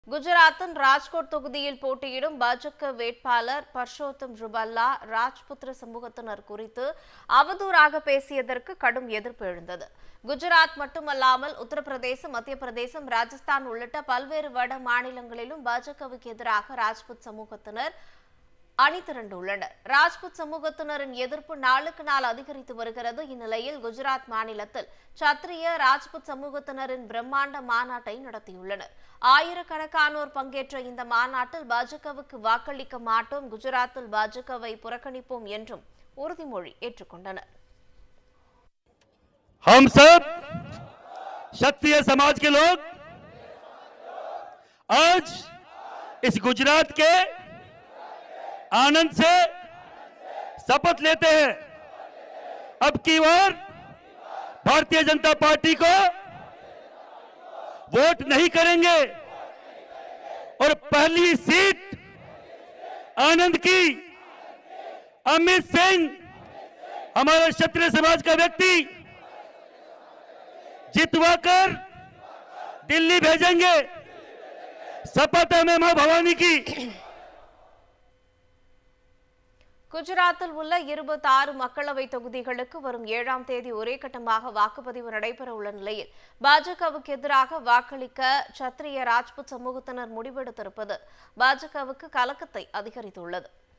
குஜராத்தின் ராஜ்கோட் தொகுதியில் போட்டியிடும் பாஜக வேட்பாளர் பர்ஷோத்தம் ருபல்லா ராஜ்புத்திர சமூகத்தினர் குறித்து அவதூறாக பேசியதற்கு கடும் எதிர்ப்பு எழுந்தது. குஜராத் மட்டுமல்லாமல் உத்தரப்பிரதேசம், மத்திய பிரதேசம், ராஜஸ்தான் உள்ளிட்ட பல்வேறு வட மாநிலங்களிலும் பாஜகவுக்கு எதிராக ராஜ்புத் சமூகத்தினர் அணி திரண்டுள்ளனர். ராஜ்புத் சமூகத்தினரின் எதிர்ப்பு நாளுக்கு நாள் அதிகரித்து வருகிறது. இந்நிலையில் குஜராத் மாநிலத்தில் சத்திரிய ராஜ்புத் சமூகத்தினரின் பிரம்மாண்ட மாநாட்டை நடத்தியுள்ளனர். ஆயிரக்கணக்கானோர் பங்கேற்ற இந்த மாநாட்டில் பாஜகவுக்கு வாக்களிக்க மாட்டோம், குஜராத்தில் பாஜகவை புறக்கணிப்போம் என்றும் உறுதிமொழி ஏற்றுக்கொண்டனர். हम सब क्षत्रिय समाज के लोग आज इस गुजरात के आनंद से शपथ लेते हैं। अब की बार भारतीय जनता पार्टी को वोट नहीं करेंगे और पहली सीट आनंद की अमित सिंह हमारे क्षत्रिय समाज का व्यक्ति जितवाकर दिल्ली भेजेंगे। शपथ है मां भवानी की। குஜராத்தில் உள்ள 26 மக்களவை தொகுதிகளுக்கு வரும் 7ஆம் தேதி ஒரே கட்டமாக வாக்குப்பதிவு நடைபெற உள்ள நிலையில் பாஜகவுக்கு எதிராக வாக்களிக்க சத்திரிய ராஜ்புத் சமூகத்தினர் முடிவெடுத்திருப்பது பாஜகவுக்கு கலக்கத்தை அதிகரித்துள்ளது.